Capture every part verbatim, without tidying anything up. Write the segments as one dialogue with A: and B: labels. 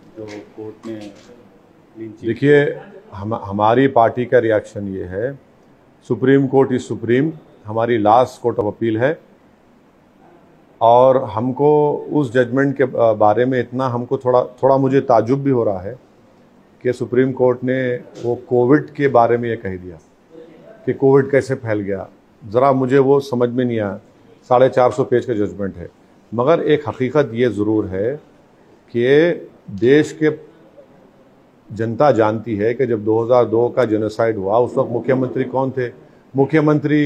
A: जो कोर्ट ने clean chit.
B: देखिए, हम हमारी पार्टी का रिएक्शन ये है, सुप्रीम कोर्ट इज सुप्रीम, हमारी लास्ट कोर्ट ऑफ अपील है और हमको उस जजमेंट के बारे में इतना हमको थोड़ा थोड़ा मुझे ताजुब भी हो रहा है कि सुप्रीम कोर्ट ने वो कोविड के बारे में ये कह दिया कि कोविड कैसे फैल गया। ज़रा मुझे वो समझ में नहीं आया। साढ़े चार सौ पेज का जजमेंट है, मगर एक हकीकत ये ज़रूर है कि देश के जनता जानती है कि जब दो हज़ार दो का जेनोसाइड हुआ उस वक्त मुख्यमंत्री कौन थे? मुख्यमंत्री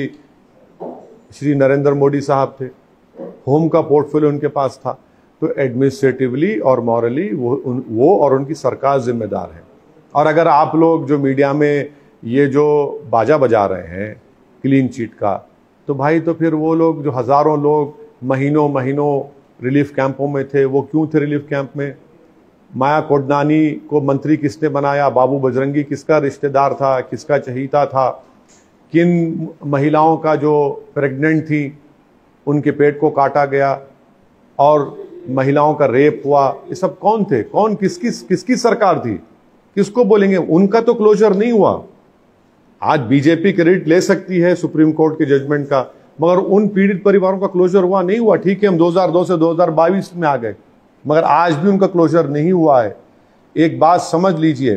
B: श्री नरेंद्र मोदी साहब थे। होम का पोर्टफोलियो उनके पास था। तो एडमिनिस्ट्रेटिवली और मॉरली वो उन, वो और उनकी सरकार जिम्मेदार है। और अगर आप लोग जो मीडिया में ये जो बाजा बजा रहे हैं क्लीन चिट का, तो भाई तो फिर वो लोग जो हज़ारों लोग महीनों महीनों रिलीफ कैंपों में थे, वो क्यों थे रिलीफ कैंप में? माया कोडनानी को मंत्री किसने बनाया? बाबू बजरंगी किसका रिश्तेदार था, किसका चहीता था? किन महिलाओं का जो प्रेग्नेंट थी उनके पेट को काटा गया और महिलाओं का रेप हुआ? ये सब कौन थे? कौन किसकी किसकी सरकार थी? किसको बोलेंगे? उनका तो क्लोजर नहीं हुआ। आज बीजेपी क्रेडिट ले सकती है सुप्रीम कोर्ट के जजमेंट का, मगर उन पीड़ित परिवारों का क्लोजर हुआ नहीं हुआ। ठीक है, हम दो हज़ार दो से दो हज़ार बाईस में आ गए, मगर आज भी उनका क्लोजर नहीं हुआ है। एक बात समझ लीजिए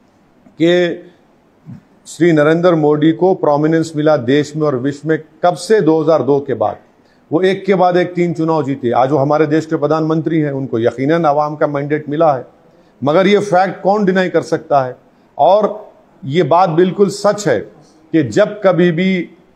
B: कि श्री नरेंद्र मोदी को प्रोमिनेंस मिला देश में और विश्व में कब से? दो हज़ार दो के बाद। वो एक के बाद एक तीन चुनाव जीते। आज वो हमारे देश के प्रधानमंत्री हैं, उनको यकीनन आवाम का मैंडेट मिला है। मगर ये फैक्ट कौन डिनाई कर सकता है? और ये बात बिल्कुल सच है कि जब कभी भी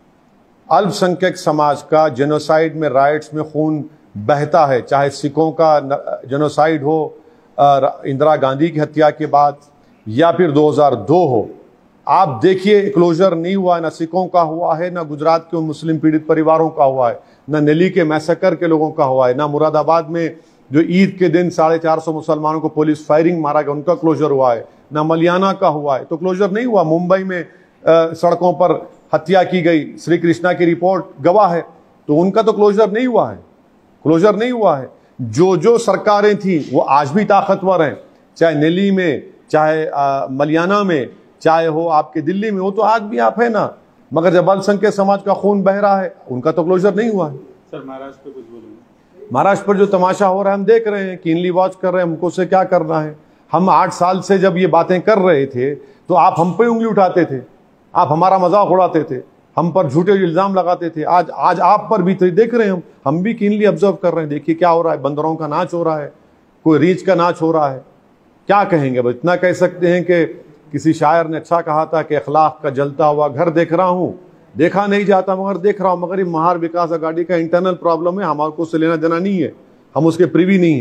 B: अल्पसंख्यक समाज का जेनोसाइड में, राइट्स में खून बहता है, चाहे सिखों का जेनोसाइड हो इंदिरा गांधी की हत्या के बाद या फिर दो हज़ार दो हो, आप देखिए क्लोजर नहीं हुआ है। ना सिखों का हुआ है, ना गुजरात के मुस्लिम पीड़ित परिवारों का हुआ है, ना नेली के मैसेकर के लोगों का हुआ है, ना मुरादाबाद में जो ईद के दिन साढ़े चार सौ मुसलमानों को पुलिस फायरिंग मारा गया उनका क्लोजर हुआ है, ना मलियाना का हुआ है। तो क्लोजर नहीं हुआ। मुंबई में आ, सड़कों पर हत्या की गई, श्री कृष्णा की रिपोर्ट गवाह है, तो उनका तो क्लोजर नहीं हुआ है। क्लोजर नहीं हुआ है। जो जो सरकारें थी वो आज भी ताकतवर हैं, चाहे नेली में, चाहे आ, मलियाना में, चाहे हो आपके दिल्ली में, वो तो आज भी आप है ना। मगर जब अल्पसंख्यक समाज का खून बह रहा है उनका तो क्लोजर नहीं हुआ है।
A: सर, महाराष्ट्र पे कुछ बोलूंगा।
B: महाराष्ट्र पर जो तमाशा हो रहा है हम देख रहे हैं, कीनली वॉच कर रहे हैं, हमको से क्या करना है। हम आठ साल से जब ये बातें कर रहे थे तो आप हम पे उंगली उठाते थे, आप हमारा मजाक उड़ाते थे, हम पर झूठे इल्जाम लगाते थे। आज आज आप पर भी तो देख रहे हैं हम हम भी कीनली ऑब्जर्व कर रहे हैं। देखिए क्या हो रहा है, बंदरों का नाच हो रहा है, कोई रीछ का नाच हो रहा है। क्या कहेंगे? बस इतना कह सकते हैं कि किसी शायर ने अच्छा कहा था कि अखलाक का जलता हुआ घर देख रहा हूँ, देखा नहीं जाता मगर देख रहा हूँ। मगर ये महार विकास अघाड़ी का इंटरनल प्रॉब्लम है, हमारे को उससे लेना देना नहीं है, हम उसके प्रिवी नहीं है।